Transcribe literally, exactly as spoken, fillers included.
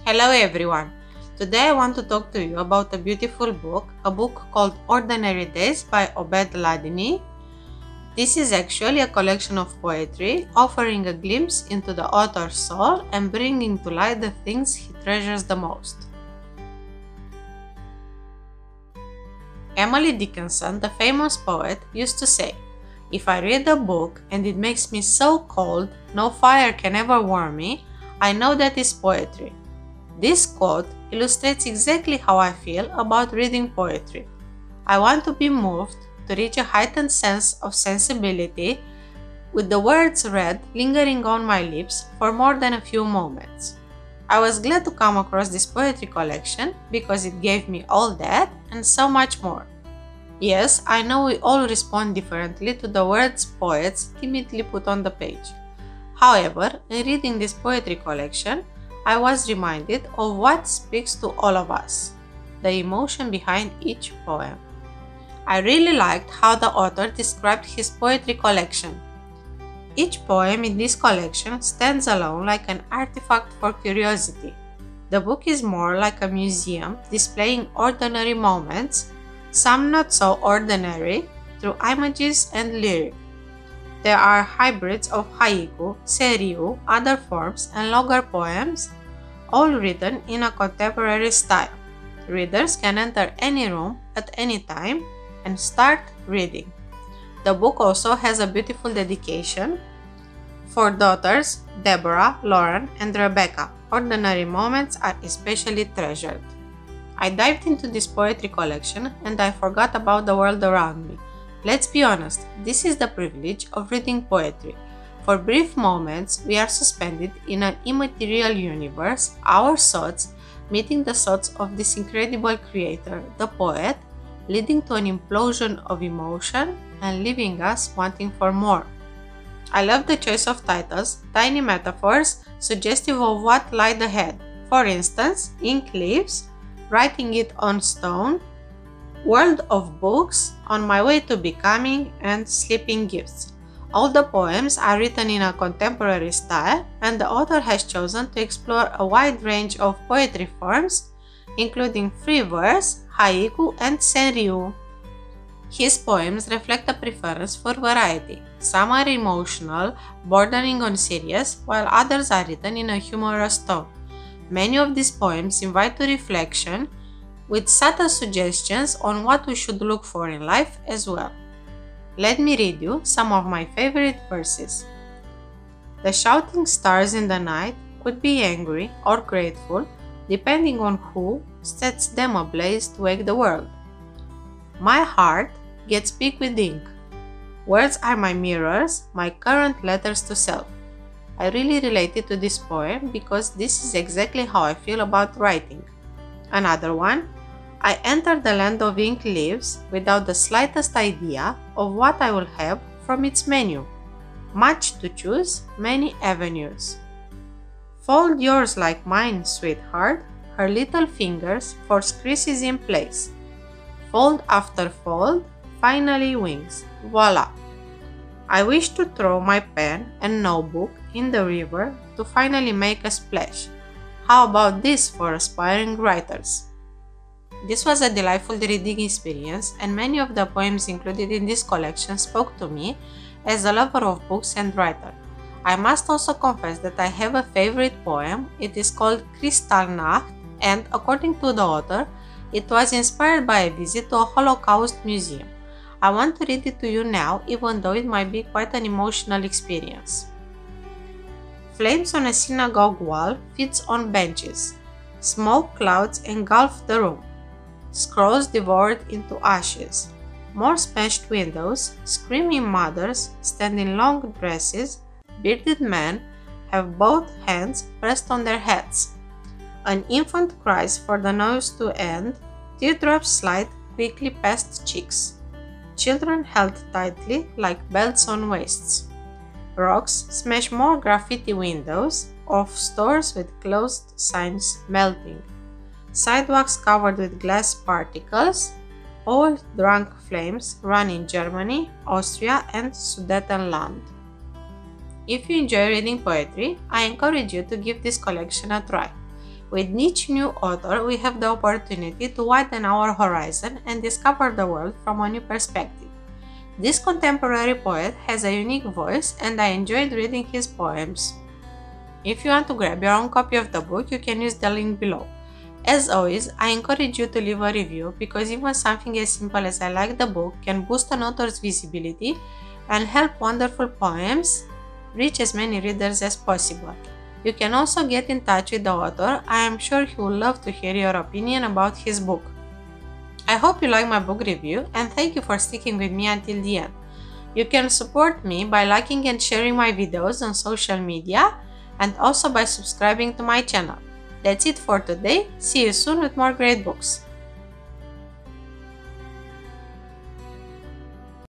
Hello everyone! Today I want to talk to you about a beautiful book, a book called Ordinary Days by Obed Ladiny. This is actually a collection of poetry, offering a glimpse into the author's soul and bringing to light the things he treasures the most. Emily Dickinson, the famous poet, used to say, "If I read a book and it makes me so cold, no fire can ever warm me, I know that is poetry." This quote illustrates exactly how I feel about reading poetry. I want to be moved to reach a heightened sense of sensibility, with the words read lingering on my lips for more than a few moments. I was glad to come across this poetry collection because it gave me all that and so much more. Yes, I know we all respond differently to the words poets timidly put on the page. However, in reading this poetry collection, I was reminded of what speaks to all of us, the emotion behind each poem. I really liked how the author described his poetry collection. Each poem in this collection stands alone like an artifact for curiosity. The book is more like a museum displaying ordinary moments, some not so ordinary, through images and lyric. There are hybrids of haiku, seryu, other forms, and longer poems, all written in a contemporary style. Readers can enter any room at any time and start reading. The book also has a beautiful dedication for daughters Deborah, Lauren, and Rebecca. Ordinary moments are especially treasured. I dived into this poetry collection and I forgot about the world around me. Let's be honest, this is the privilege of reading poetry. For brief moments, we are suspended in an immaterial universe, our thoughts meeting the thoughts of this incredible creator, the poet, leading to an implosion of emotion and leaving us wanting for more. I love the choice of titles, tiny metaphors suggestive of what lied ahead. For instance, ink leaves, writing it on stone, world of books, on my way to becoming, and sleeping gifts. All the poems are written in a contemporary style, and the author has chosen to explore a wide range of poetry forms, including free verse, haiku, and seryu. His poems reflect a preference for variety. Some are emotional, bordering on serious, while others are written in a humorous tone. Many of these poems invite to reflection, with subtle suggestions on what we should look for in life as well. Let me read you some of my favorite verses. The shouting stars in the night could be angry or grateful, depending on who sets them ablaze to wake the world. My heart gets big with ink. Words are my mirrors, my current letters to self. I really related to this poem because this is exactly how I feel about writing. Another one. I enter the land of ink leaves without the slightest idea of what I will have from its menu. Much to choose, many avenues. Fold yours like mine, sweetheart. Her little fingers force creases in place. Fold after fold, finally wings. Voila! I wish to throw my pen and notebook in the river to finally make a splash. How about this for aspiring writers? This was a delightful reading experience, and many of the poems included in this collection spoke to me as a lover of books and writer. I must also confess that I have a favorite poem. It is called Kristallnacht, and according to the author, it was inspired by a visit to a Holocaust museum. I want to read it to you now, even though it might be quite an emotional experience. Flames on a synagogue wall feeds on benches. Smoke clouds engulf the room. Scrolls devoured into ashes. More smashed windows, screaming mothers stand in long dresses, bearded men have both hands pressed on their heads. An infant cries for the noise to end, teardrops slide quickly past cheeks. Children held tightly like belts on waists. Rocks smash more graffiti windows of stores with closed signs melting. Sidewalks covered with glass particles. Old drunk flames run in Germany, Austria, and Sudetenland. If you enjoy reading poetry, I encourage you to give this collection a try. With each new author, we have the opportunity to widen our horizon and discover the world from a new perspective. This contemporary poet has a unique voice, and I enjoyed reading his poems. If you want to grab your own copy of the book, you can use the link below. As always, I encourage you to leave a review because even something as simple as I like the book can boost an author's visibility and help wonderful poems reach as many readers as possible. You can also get in touch with the author. I am sure he would love to hear your opinion about his book. I hope you like my book review and thank you for sticking with me until the end. You can support me by liking and sharing my videos on social media and also by subscribing to my channel. That's it for today. See you soon with more great books.